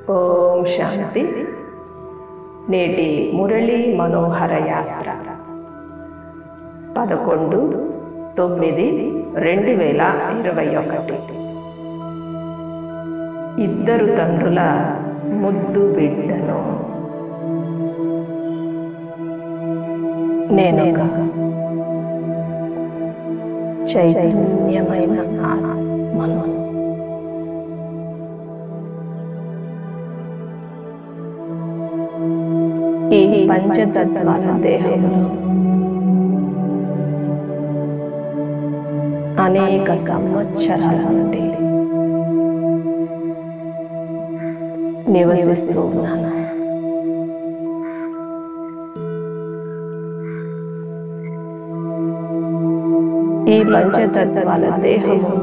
ఓం శాంతి. నేటి మురళీ మనోహర యాత్ర 11/9/2021. ఇద్దరు తండ్రుల ముద్దు బిడ్డను. నేనొక చైతన్యమైన ఆత్మను. ఈ పంచతత్వాల దేహంలో అనేక సంవత్సరాల నుండి నివసిస్తూ ఉన్నాను. ఈ పంచతత్వాల దేహము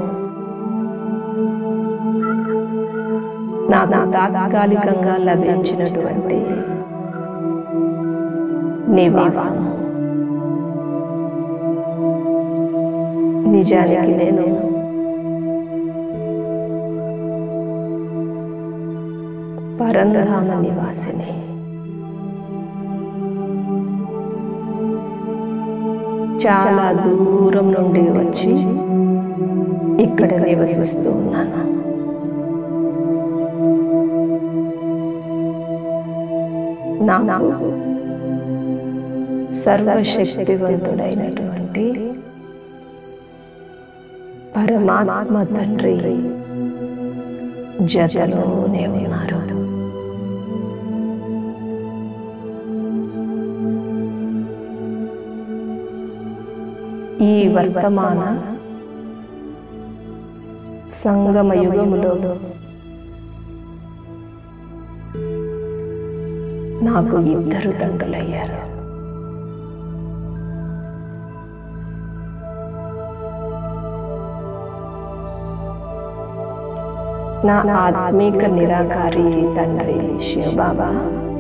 నాకు తాత్కాలికంగా లభించినటువంటి నివాసం. నిజానికి నేను పరంధామ నివాసిని. చాలా దూరం నుండి వచ్చి ఇక్కడ నివసిస్తూ ఉన్నాను. నాకు సర్వశక్తివంతుడైనటువంటి పరమాత్మ తండ్రి జతలోనే ఉన్నారు. ఈ వర్తమాన సంగమ యుగములో నాకు ఇద్దరు తండ్రులయ్యారు. నా ఆత్మీక నిరాకారి తండ్రి శివబాబా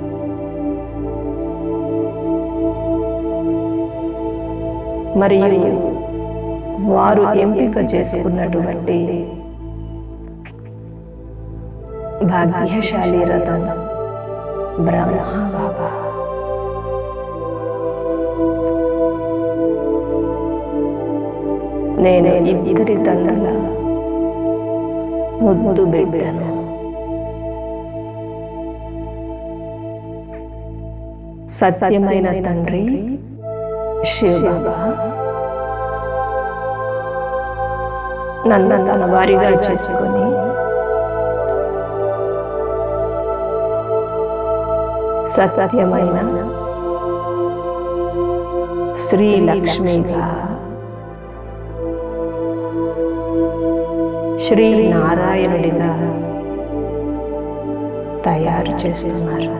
మరియు వారు ఎంపిక చేసుకున్నటువంటి భాగ్యశాలి రథం బ్రహ్మ బాబా. నేను ఇద్దరి తండ్రుల ముద్దు బిడ్డను. సత్యమైన తండ్రి శివబాబా నన్ను తన వారిగా చేసుకొని సత్యమైన శ్రీ లక్ష్మిగా, శ్రీ నారాయణుడిగా తయారు చేస్తున్నారు.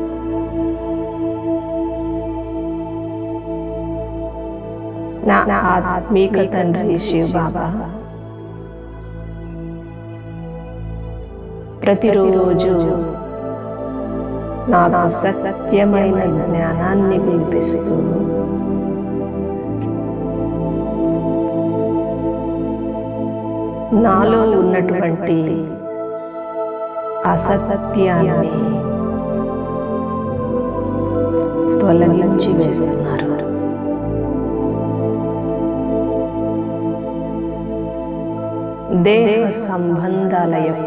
నా ఆత్మీక తండ్రి శివబాబా ప్రతిరోజు నాకు సత్యమైన జ్ఞానాన్ని వినిపిస్తూ నాలో ఉన్నటువంటి అసత్యాన్ని తొలగించి వేస్తున్నారు. దేహ సంబంధాల యొక్క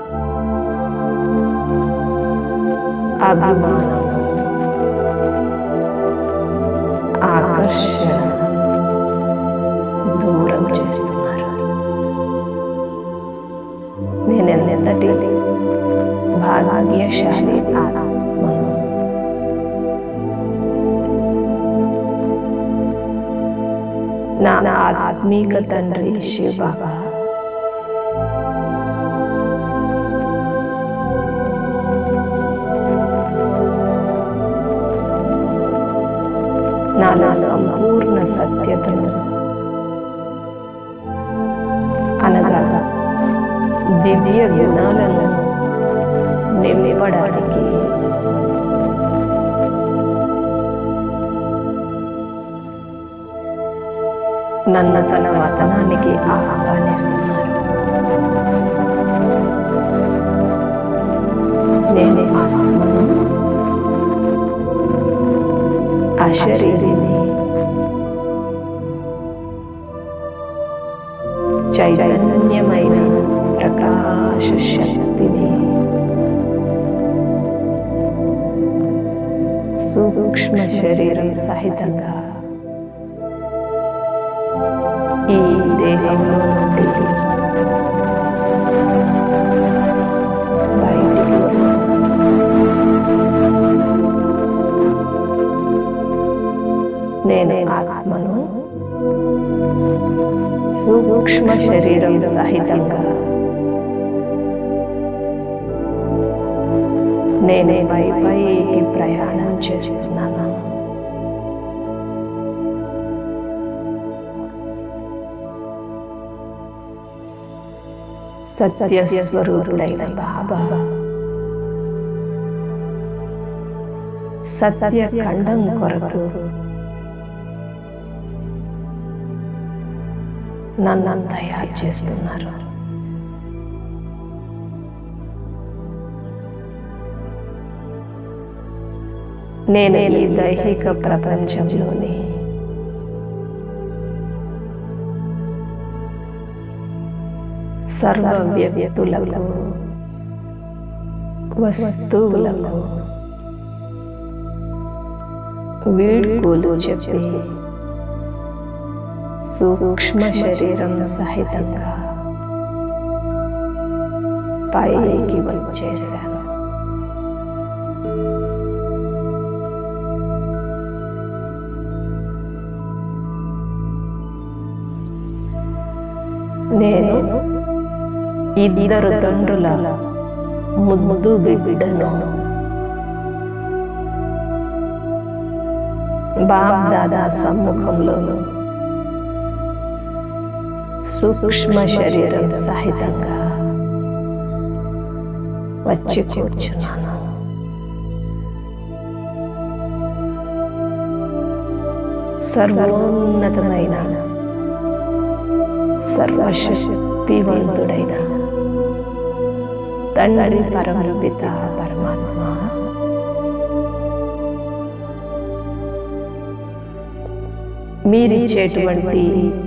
అభిమానం, ఆకర్షణ దూరం చేస్తున్నారు. నేనెంతటి భాగ్యశాలి ఆత్మను. నా ఆత్మీక తండ్రి శివబాబా నాలో సంపూర్ణ సత్యతను అనగా దివ్య గుణాలను నింపడానికి నన్ను తన వతనానికి ఆహ్వానిస్తున్నారు. అనన్యమైన ప్రకాశ శక్తిని సూక్ష్మ శరీరం సహితంగా ఈ దేహంలో నుండి బయటికి వస్తుంది. నేను ఆత్మను సూక్ష్మ శరీరం సహితంగా నేనే పైకి ప్రయాణం చేస్తున్నాను. సత్యస్వరూపుడైన బాబా సత్యఖండం కొరకు నన్ను తయారు చేస్తున్నారు. నేను ఈ దైహిక ప్రపంచంలోని సర్వ వ్యక్తులకు, వస్తువులకు వీడ్కోలు చెప్పి సూక్ష్మ శరీరం సహితంగా పైకి వచ్చేశాను. నేను ఇద్దరు తండ్రుల ముద్దు బిడ్డను. బాప్ దాదా సమ్ముఖంలోను సూక్ష్మ శరీరం సహితంగా వచ్చి కూర్చున్నాను. సర్వోన్నతమైన సర్వశక్తివంతుడైన తండ్రి పరమపిత పరమాత్మ మీరిచ్చేటువంటి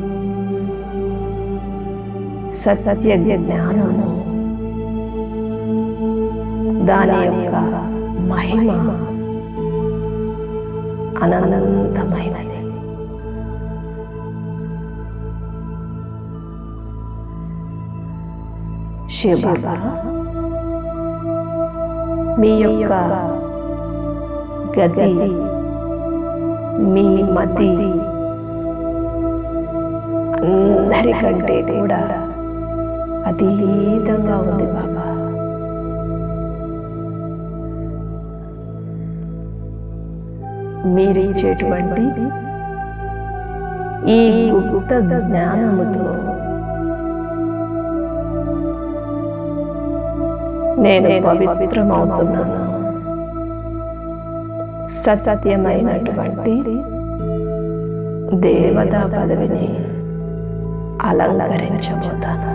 సత్య జ్ఞానము, దాని యొక్క మహిమ అనంతమైనది. శివబాబా మీ యొక్క గతి, మీ మతి అందరికంటే కూడా అతీతంగా ఉంది బాబా. మీరిచ్చేటువంటి ఈ గుప్త జ్ఞానముతో నేను పవిత్రమవుతున్నాను. సత్యమైనటువంటి దేవతా పదవిని అలంకరించబోతాను.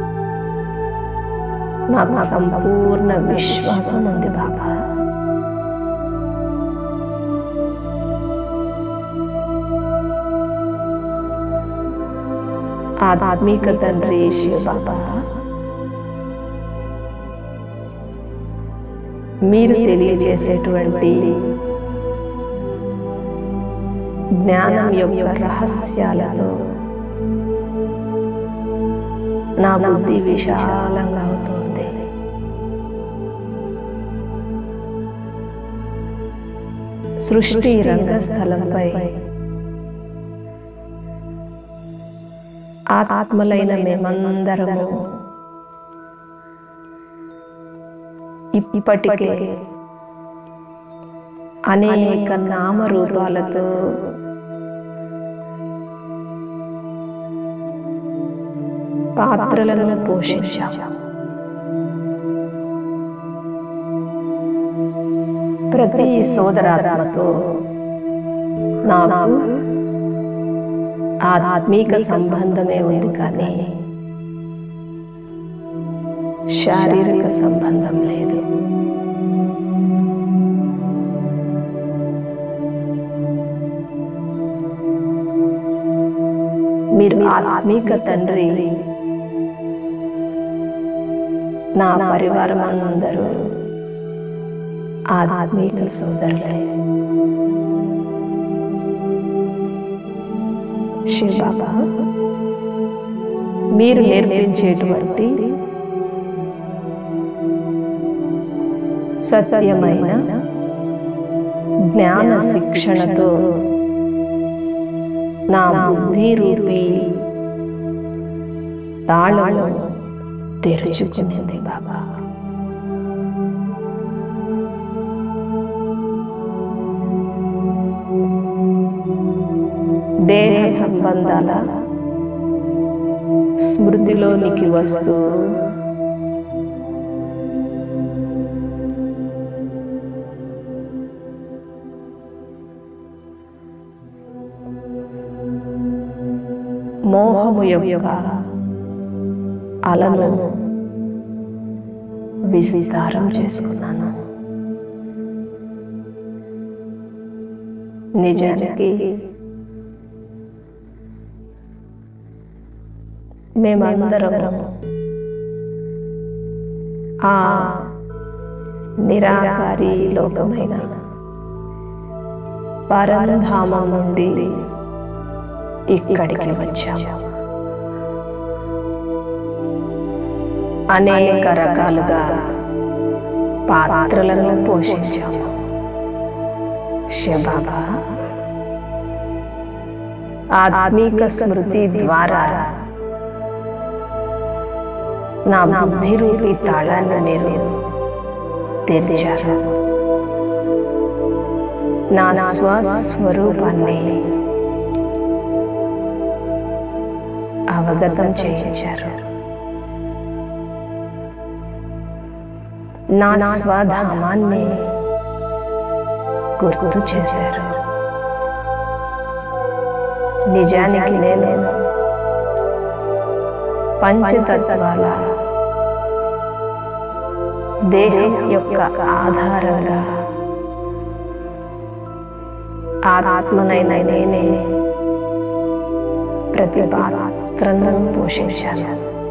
నాకు సంపూర్ణ విశ్వాసం ఉంది బాబా. ఆధ్యాత్మిక తండ్రి శివబాబా, మీరు తెలియజేసేటువంటి జ్ఞానం యొక్క రహస్యాలతో నా బుద్ధి విశాలంగా అవుతుంది. సృష్టి రంగస్థలంపై ఆత్మలైన మేమందరము ఇప్పటికే అనేక నామరూపాలతో పాత్రలను పోషించాము. ప్రతి సోదరాత్మతో నాకు ఆత్మీక సంబంధమే ఉంది, కానీ శారీరక సంబంధం లేదు. మీరు ఆత్మీక తండ్రి నా పరివారం అందరూ ఆత్మీక సోదరులే. శివ బాబా, మీరు నేర్పించేటువంటి సత్యమైన జ్ఞాన శిక్షణతో నా బుద్ధి రూపీ తాళము తెరుచుకునేది బాబా. దేహ సంబంధాల స్మృతిలోనికి వస్తూ మోహము యొక్క అలను విస్తారం చేసుకున్నాను. నిజానికి మేమందరం ఆ నిరాకారి లోకమైన పరంధామం నుండి ఇక్కడికి వచ్చాము. అనేక రకాలుగా పాత్రలను పోషించాము. శివబాబా, ఆత్మీక స్మృతి ద్వారా నా బుద్ధి రూపీ తాళాన్ని మీరు తెరిచారు. నా స్వస్వరూపాన్ని అవగతం చేయించారు. నా స్వధామాన్ని గుర్తు చేశారు. నిజానికి నేను పంచతత్వాల దేహం యొక్క ఆధారంగా ఆత్మనైన నేనే ప్రతి పాత్రను పోషించాను.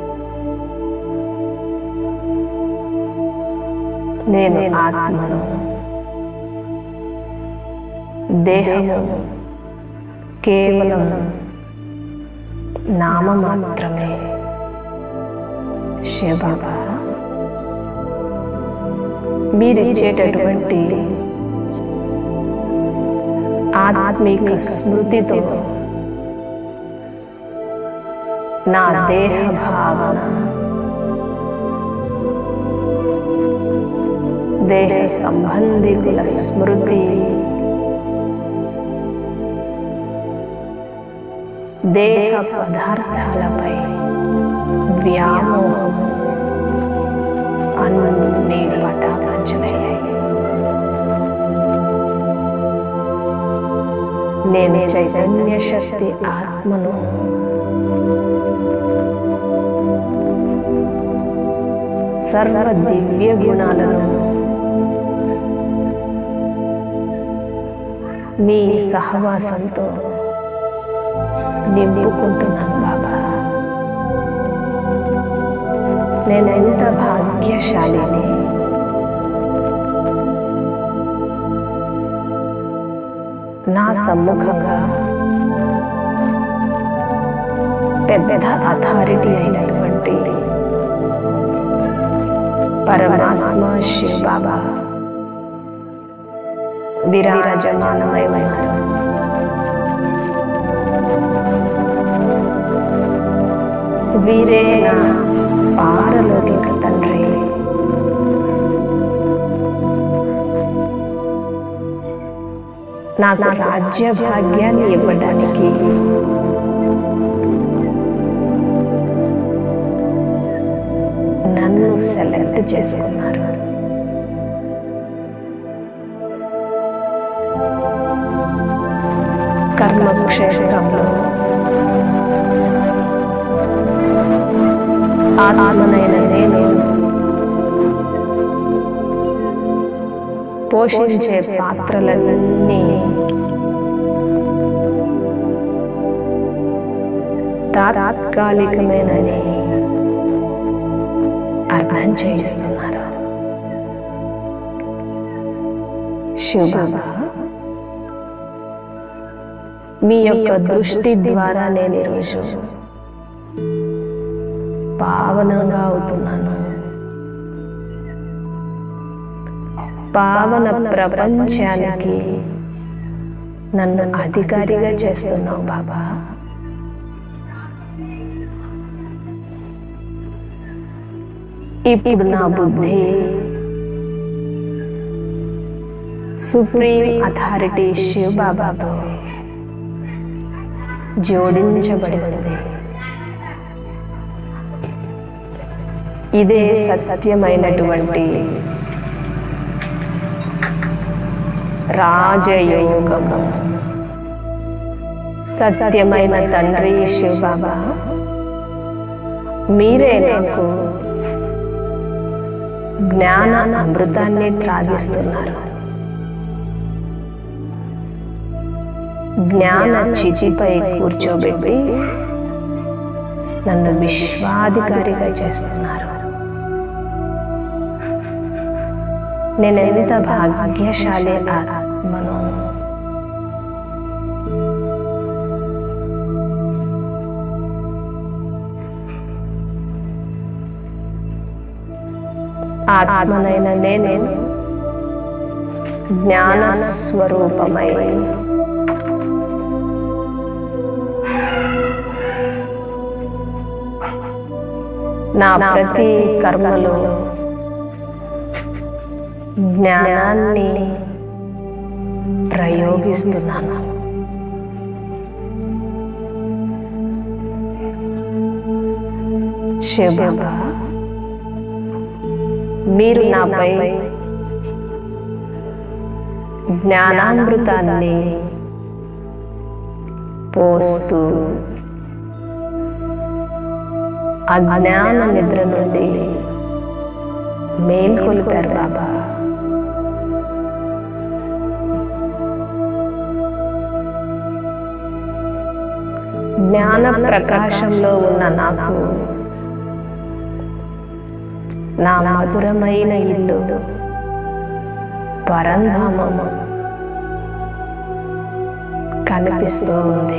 నేను ఆత్మను, దేహము కేవలం నామ మాత్రమే. శివబాబా, మీరిచ్చేటటువంటి ఆత్మీక స్మృతితో నా దేహ భావన, దేహ సంబంధికుల స్మృతి, దేహ పదార్థాలపై వ్యామోహం అన్నీ పటాపంచలయ్యాయి. నేను చైతన్య శక్తి ఆత్మను సర్వ దివ్య గుణాలను మీ సహవాసంతో నింపుకుంటున్నాను బాబా. నేను ఎంత భాగ్యశాలిని. నా సమ్ముఖంగా పెద్ద అథారిటీ అయినటువంటి పరమాత్మ శివ బాబా విరాజమానమై ఉన్నారు. వీరే నా పారలౌకిక తండ్రి. నాకు రాజ్య భాగ్యాన్ని ఇవ్వడానికి నన్ను సెలెక్ట్ చేసుకున్నారు. కర్మక్షేత్రంలో ఆత్మనైన నేను పోషించే పాత్రలన్నీ తాత్కాలికమేనని అర్థం చేయిస్తున్నారు. శివబాబా, మీ యొక్క దృష్టి ద్వారా నేను ఈరోజు పావనంగా అవుతున్నాను. పావన ప్రపంచానికి నన్ను అధికారిగా చేస్తున్నావు బాబా. ఇప్పుడు నా బుద్ధి సుప్రీం అథారిటీ శివ బాబాతో జోడించబడి ఉంది. ఇదే సత్యమైనటువంటి రాజయోగము. సత్యమైన తండ్రి శివ బాబా, మీరే నాకు జ్ఞాన అమృతాన్ని త్రాగిస్తున్నారు. జ్ఞాన చితిపై కూర్చోబెట్టి నన్ను విశ్వాధికారిగా చేస్తున్నారు. నేనెంత భాగ్యశాలి ఆత్మను. ఆత్మనైన నేను జ్ఞాన స్వరూపమై నా ప్రతి కర్మలో జ్ఞానాన్ని ప్రయోగిస్తున్నాను. శివబాబా, మీరు నాపై జ్ఞానామృతాన్ని పోస్తూ అజ్ఞాన నిద్ర నుండి మేల్కొల్పారు బాబా. జ్ఞాన ప్రకాశంలో ఉన్న నాకు నా మధురమైన ఇల్లు పరంధామము కనిపిస్తూ ఉంది.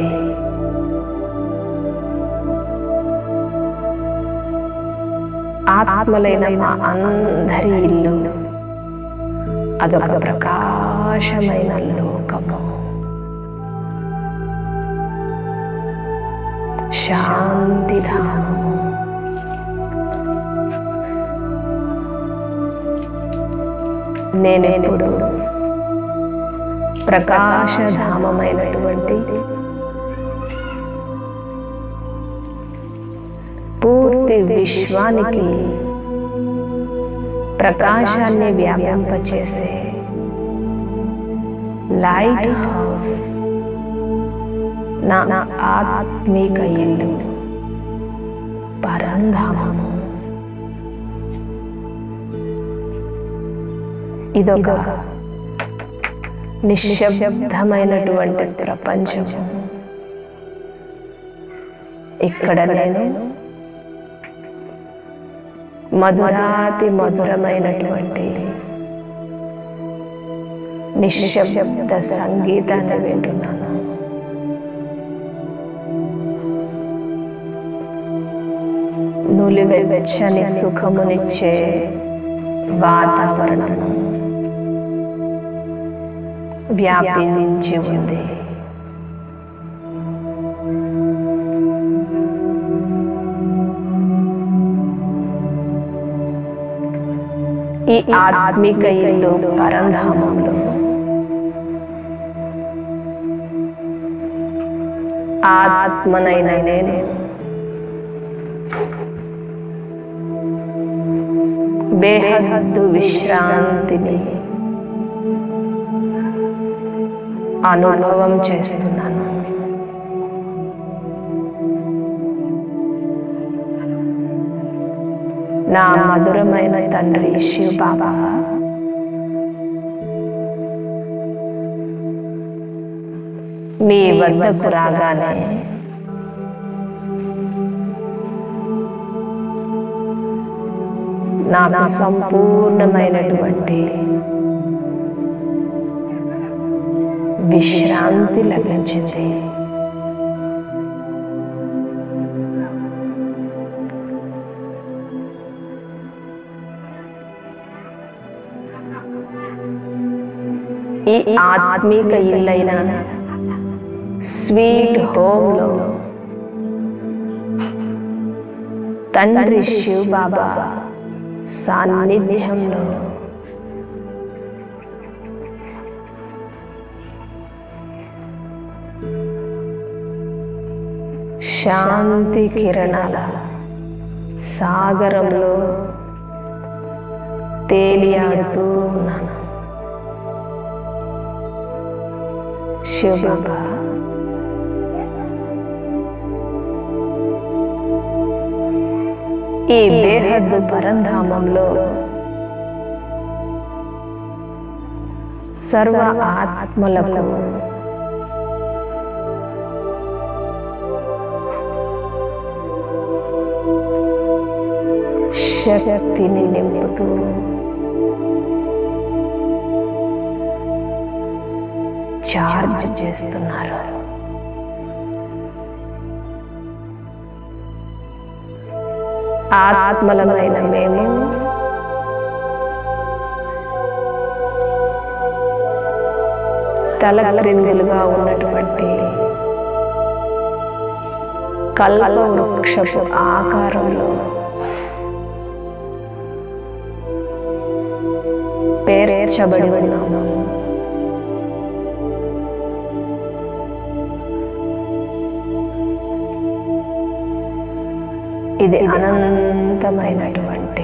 ఆత్మలైన మా అందరి ఇల్లు అదొక ప్రకాశమైన లోకము, శాంతిధామము. నేనెప్పుడు ప్రకాశధామమైనటువంటి పూర్తి విశ్వానికి ప్రకాశాన్ని వ్యాపింపచేసే లైట్ హౌస్ నా ఆత్మిక ఇల్లు పరంధామము. ఇదొక నిశ్శబ్దమైనటువంటి ప్రపంచము. ఇక్కడ నేను మధురాతి మధురమైనటువంటి నిశ్శబ్ద సంగీతాన్ని వింటున్నాను. నులివెచ్చని సుఖమునిచ్చే వాతావరణము వ్యాపించి ఉంది. ఈ ఆత్మిక ఇల్లు పరంధామంలో ఆత్మనైన నేను బేహద్దు విశ్రాంతిని అనుభవం చేస్తున్నాను. నా మధురమైన తండ్రి శివ బాబా, మీ వద్దకు రాగానే నాకు సంపూర్ణమైనటువంటి విశ్రాంతి లభించింది. ఈ ఆత్మీక ఇల్లైన స్వీట్ హోమ్లో తండ్రి శివ్ బాబా సాన్నిధ్యంలో శాంతి కిరణాల సాగరంలో తేలియాడుతూ ఉన్నాను. శివ్ బాబా ఈ బేహద్దు పరంధామంలో సర్వ ఆత్మలకు శక్తిని నింపుతూ చార్జ్ చేస్తున్నారు. ఆత్మలమైన మేము తలక్రిందులుగా ఉన్నటువంటి కల్పవృక్షపు ఆకారంలో పేర్చబడి ఉన్నాము. ఇది అనంతమైనటువంటి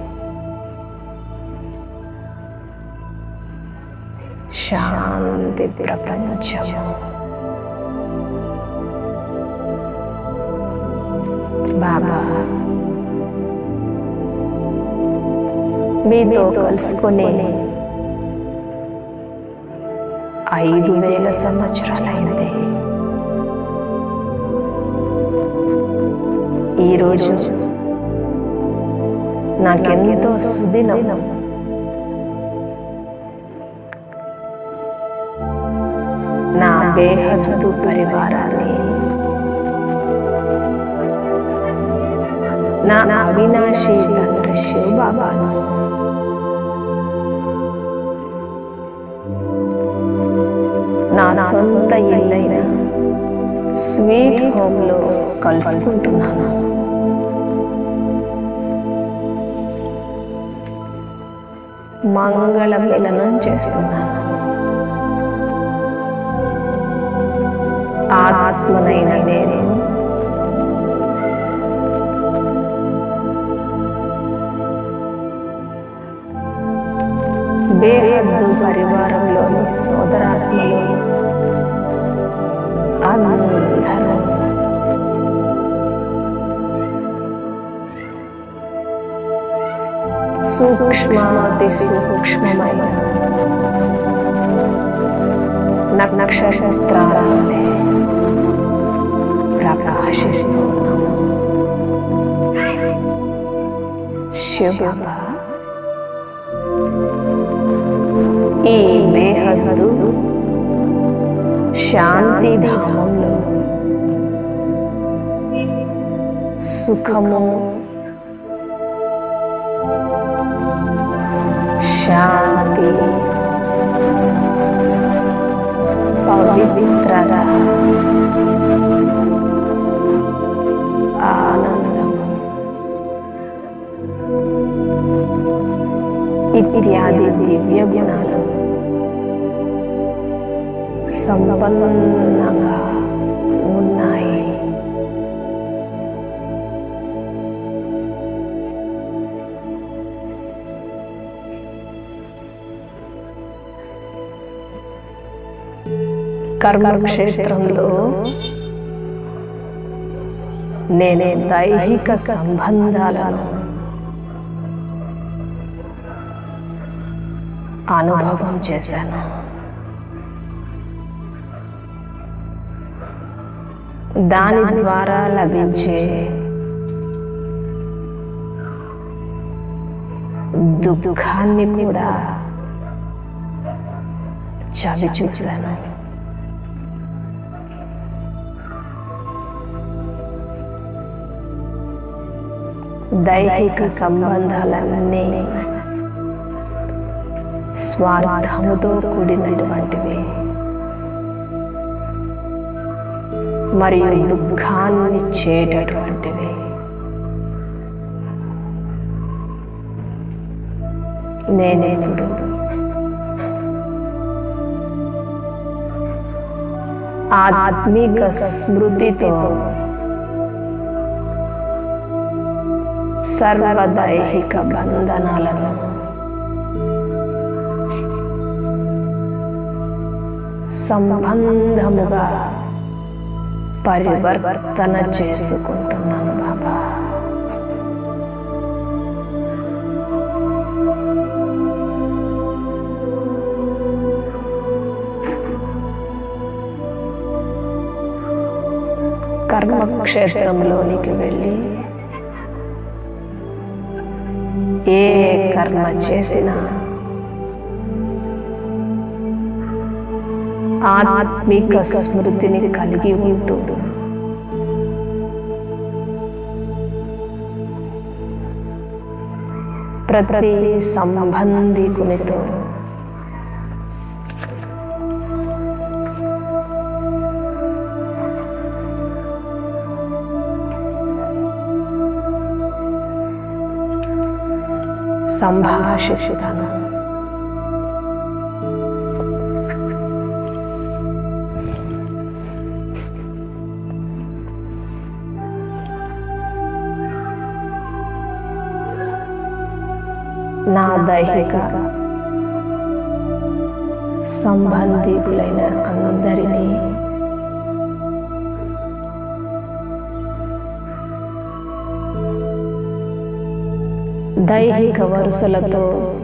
శాంతి ప్రపంచము. బాబా మీతో కలుసుకొని 5000 సంవత్సరాలైంది. ఈరోజు నాకెంతో సుదినం. నా బేహద్దు పరివారాన్ని, నా అవినాశీ తండ్రి శివ్ బాబాను నా సొంత ఇల్లైన స్వీట్ హోమ్లో కలుసుకుంటున్నాను. మంగళ మిలనం చేస్తున్నాను. ఆత్మనైన నేను బేహద్దు పరివారంలోని సోదరాత్మలు అందరూ సూక్ష్మాతి సూక్ష్మమైన నక్షత్రాల వలె ప్రకాశిస్తూ ఉన్నాము. శివ్ బాబా ఈ బేహద్దు శాంతిధామంలో సుఖము, శాంతి, పవిత్రత, ఆనందము ఇత్యాది దివ్య గుణాలు సంపన్నంగా ఉన్నాయి. కర్మక్షేత్రంలో నేనే దైహిక సంబంధాలను అనుభవం చేశాను. దాని ద్వారా లభించే దుఃఖాన్ని కూడా చవి చూశాను. దైహిక సంబంధాలన్నీ స్వార్థముతో కూడినటువంటివి మరియు దుఃఖాన్ని చేటటువంటివి. నేనేప్పుడు ఆత్మిక స్మృతితో సర్వదైహిక బంధనాలను సంబంధముగా పరివర్తన చేసుకుంటున్నాను బాబా. కర్మక్షేత్రంలోనికి వెళ్ళి ఏ కర్మ చేసినా ఆత్మిక స్మృతిని కలిగి ఉంటూ ప్రతి సంబంధికునితో సంభాషిస్తాను. నా దైహిక సంబంధికులైన అందరినీ దైహిక వరుసలతో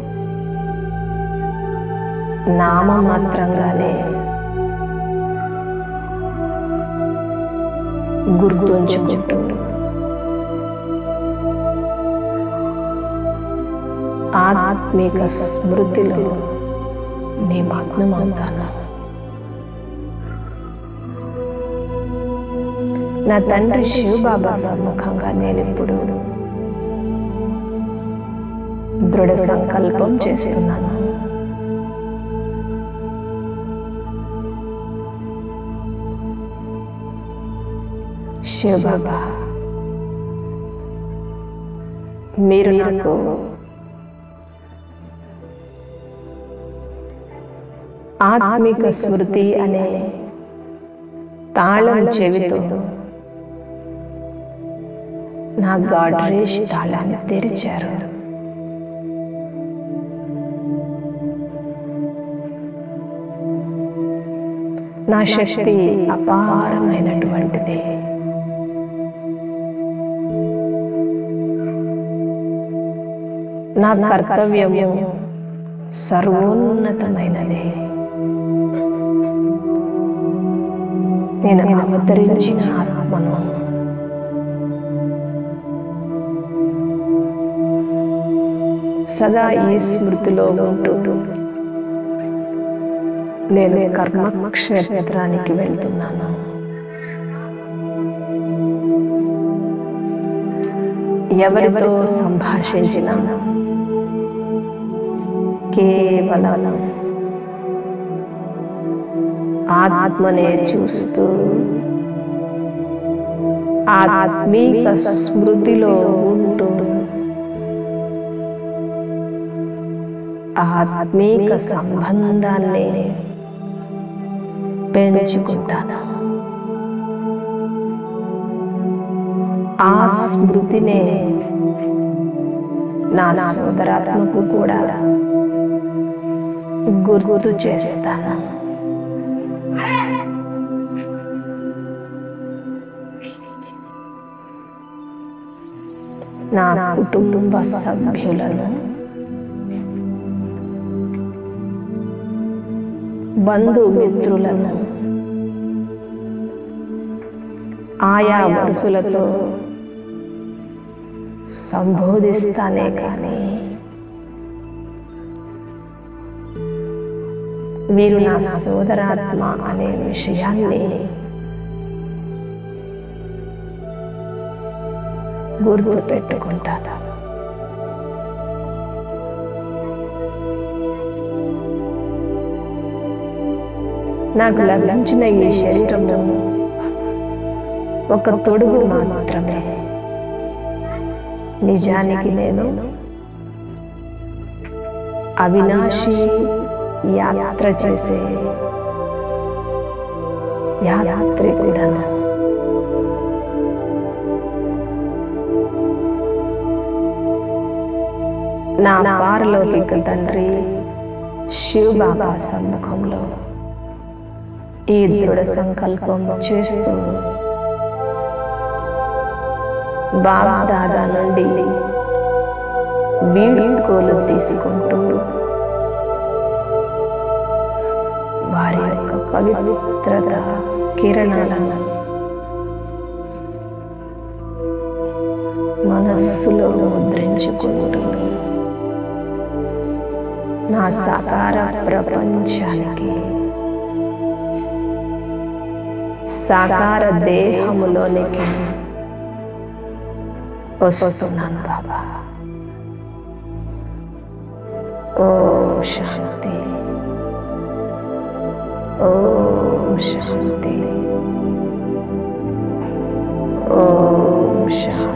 నామమాత్రంగానే గుర్తుంచుకుంటూ ఆత్మిక స్మృతిలో నిమగ్నమవుతాను. నా తండ్రి శివబాబా సమ్ముఖంగా నేనిప్పుడు దృఢ సంకల్పం చేస్తున్నాను. శివబాబా, మీరు నాకు ఆత్మిక స్మృతి అనే తాళం చెవితో నా గాడ్రేజ్ తాళాన్ని తెరిచారు. నా శక్తి అపారమైనటువంటిది. నా కర్తవ్యము సర్వోన్నతమైనది. నేను అవతరించిన ఆత్మను సదా ఈ స్మృతిలో ఉంటూ నేను కర్మక్షేత్రానికి వెళ్తున్నాను. ఎవరితో సంభాషించినా కేవలం ఆత్మనే చూస్తూ ఆత్మిక స్మృతిలో ఉంటూ ఆత్మిక సంబంధాన్ని పెంచుకుంటాను. ఆ స్మృతినే నా సోదరాత్మకు కూడా గుర్తు చేస్తాను. నా కుటుంబ సభ్యులను, బంధుమిత్రులను ఆయా వరుసలతో సంబోధిస్తానే కానీ వీరు నా సోదరాత్మ అనే విషయాన్ని గుర్తు పెట్టుకుంటాను. నాకు లభించిన ఈ శరీరము ఒక తొడుగు మాత్రమే. నిజానికి నేను అవినాశి యాత్ర చేసే యాత్రికుడను. నా పారలౌకిక తండ్రి శివ్ బాబా సమ్ముఖంలో ఈ దృఢ సంకల్పం చేస్తూ బాబా దాదా నుండి వీడ్కోలు తీసుకుంటూ వారి యొక్క పవిత్రత కిరణాలను మనస్సులో ముద్రించుకుంటూ నా సాకార ప్రపంచానికి, సాకార దేహములోనికి వస్తున్నాను బాబా. ఓం శాంతి, ఓం శాంతి, ఓం శాంతి.